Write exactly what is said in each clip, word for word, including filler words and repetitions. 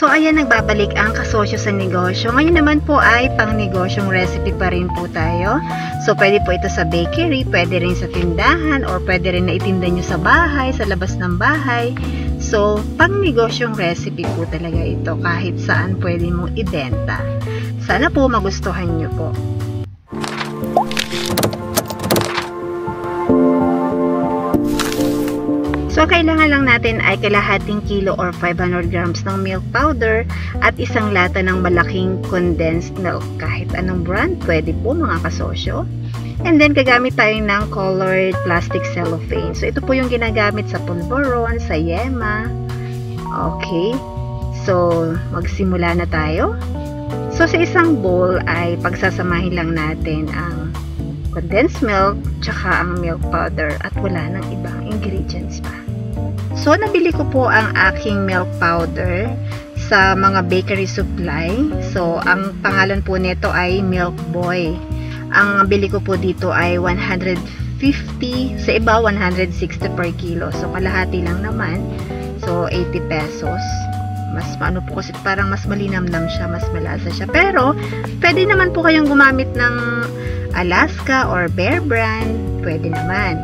So ayan, nagbabalik ang kasosyo sa negosyo. Ngayon naman po ay pang negosyong recipe pa rin po tayo. So pwede po ito sa bakery, pwede rin sa tindahan, or pwede rin na itinda nyo sa bahay, sa labas ng bahay. So pang negosyong recipe po talaga ito, kahit saan pwede mong ibenta. Sana po magustuhan nyo po. So, kailangan lang natin ay kalahating kilo or five hundred grams ng milk powder at isang lata ng malaking condensed milk. Kahit anong brand, pwede po mga kasosyo. And then, gagamit tayo ng colored plastic cellophane. So, ito po yung ginagamit sa pulveron, sa yema. Okay. So, magsimula na tayo. So, sa isang bowl ay pagsasamahin lang natin ang condensed milk, tsaka ang milk powder at wala nang ibang ingredients pa. So, nabili ko po ang aking milk powder sa mga bakery supply. So, ang pangalan po nito ay Milk Boy. Ang bili ko po dito ay one hundred fifty, sa iba one hundred sixty per kilo. So, kalahati lang naman. So, eighty pesos. Mas ano po kasi parang mas malinamnam siya, mas malasa siya. Pero, pwede naman po kayong gumamit ng Alaska or Bear Brand. Pwede naman.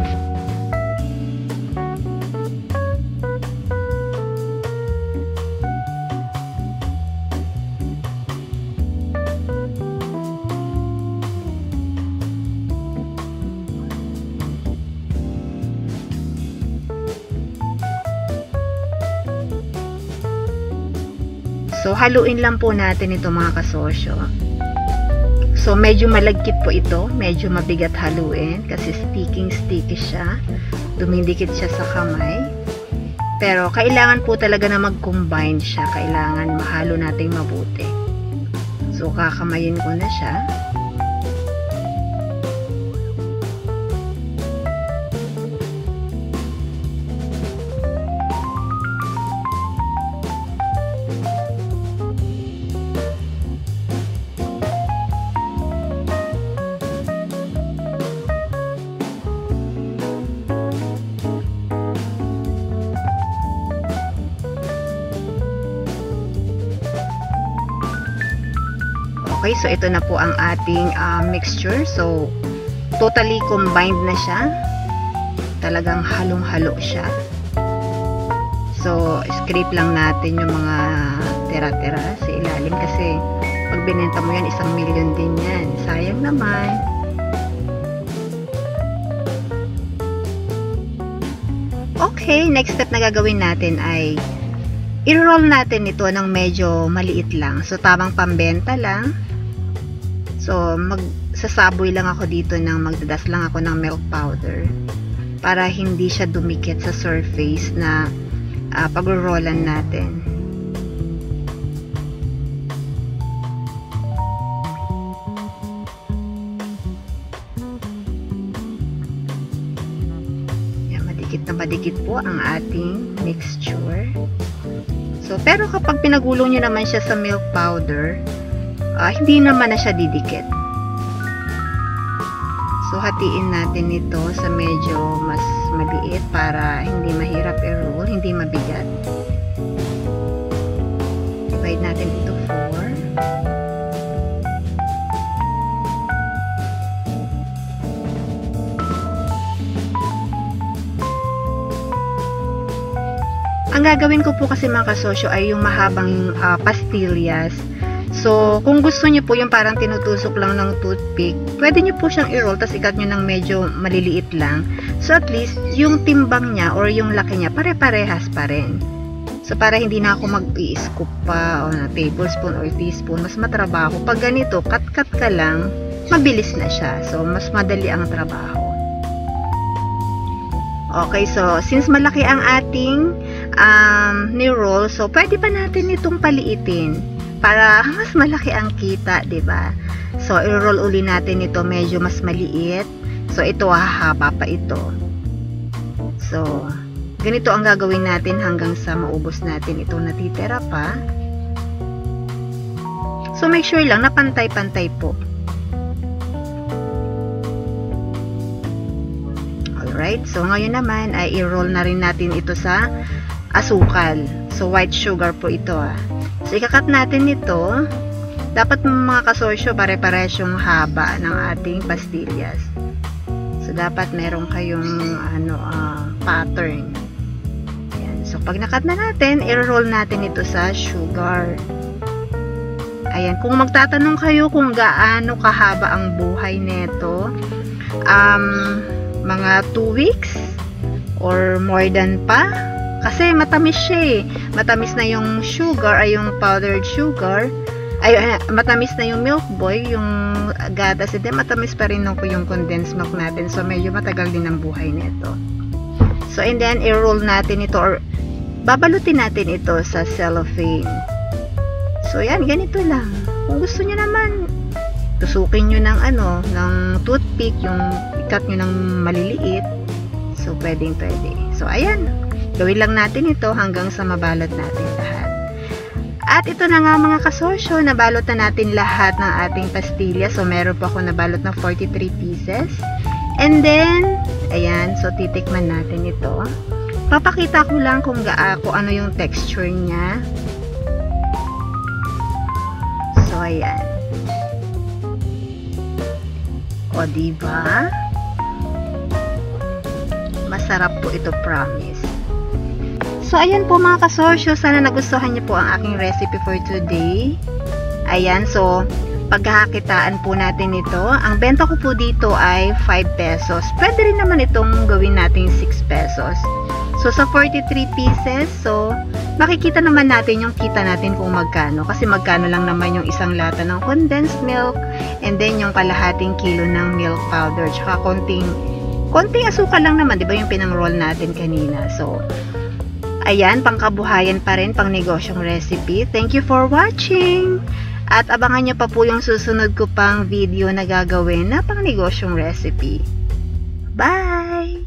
So, haluin lang po natin ito mga kasosyo. So, medyo malagkit po ito. Medyo mabigat haluin kasi sticking-sticky siya. Dumidikit siya sa kamay. Pero, kailangan po talaga na mag-combine siya. Kailangan mahalo natin mabuti. So, kakamayin ko na siya. Okay, so ito na po ang ating uh, mixture. So, totally combined na siya. Talagang halong-halo siya. So, scrape lang natin yung mga tira-tira sa ilalim kasi pag binenta mo yan, isang milyon din yan. Sayang naman. Okay, next step na gagawin natin ay i-roll natin ito ng medyo maliit lang. So, tamang pambenta lang. So, magsasaboy lang ako dito ng magdadas lang ako ng milk powder para hindi siya dumikit sa surface na uh, pag-rollan natin. Yan, madikit na madikit po ang ating mixture. So, pero kapag pinagulong nyo naman siya sa milk powder, Uh, hindi naman na siya didikit. So, hatiin natin ito sa medyo mas maliit para hindi mahirap i-roll, hindi mabigat. Divide natin ito four. Ang gagawin ko po kasi mga kasosyo ay yung mahabang uh, pastillas. So, kung gusto nyo po yung parang tinutusok lang ng toothpick, pwede nyo po siyang i-roll, tapos ikat nyo ng medyo maliliit lang. So, at least, yung timbang niya or yung laki niya, pare-parehas pa rin. So, para hindi na ako mag-i-scoop pa o na tablespoon or teaspoon, mas matrabaho. Pag ganito, cut-cut ka lang, mabilis na siya. So, mas madali ang trabaho. Okay, so, since malaki ang ating um, ni-roll, so, pwede pa natin itong paliitin para mas malaki ang kita, diba? So, i-roll uli natin ito medyo mas maliit. So, ito hahaba pa ito. So, ganito ang gagawin natin hanggang sa maubos natin ito natitira pa. So, make sure lang na pantay-pantay po. Alright, so ngayon naman ay i-roll na rin natin ito sa asukal. So, white sugar po ito ah. So, ikakat natin ito. Dapat mga kasosyo, pare-pares yung haba ng ating pastillas. So, dapat meron kayong ano, uh, pattern. Ayan. So, pag nakat na natin, i-roll natin ito sa sugar. Ayan. Kung magtatanong kayo kung gaano kahaba ang buhay nito, um, mga two weeks or more than pa. Kasi matamis siya eh. Matamis na yung sugar, ay yung powdered sugar. Ay, matamis na yung milk boy, yung gatas. Hindi, matamis pa rin ako yung condensed milk natin. So, medyo matagal din ang buhay nito. So, and then, i-roll natin ito or babalutin natin ito sa cellophane. So, yan, ganito lang. Kung gusto nyo naman, tusukin nyo ng ano, ng toothpick, yung ikat nyo ng maliliit. So, pwedeng pwede. So, ayan. Gawin lang natin ito hanggang sa mabalot natin lahat. At ito na nga mga kasosyo, nabalot na natin lahat ng ating pastilya. So, meron pa ako nabalot na forty-three pieces. And then, ayan, so titikman natin ito. Papakita ko lang kung gaa, kung ano yung texture niya. So, ayan. O, diba? Masarap po ito, promise. So, ayan po mga kasosyo. Sana nagustuhan niyo po ang aking recipe for today. Ayan, so, pagkakakitaan po natin ito. Ang benta ko po dito ay five pesos. Pwede rin naman itong gawin natin six pesos. So, sa forty-three pieces, so, makikita naman natin yung kita natin kung magkano. Kasi magkano lang naman yung isang lata ng condensed milk. And then, yung kalahating kilo ng milk powder. Tsaka konting, konting asukal lang naman. Diba yung pinang-roll natin kanina. So, ayan, pangkabuhayan pa rin, pang negosyong recipe. Thank you for watching! At abangan nyo pa po yung susunod ko pang video na gagawin na pang negosyong recipe. Bye!